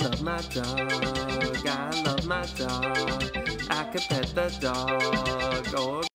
love my dog. I love my dog. I could pet the dog. Oh.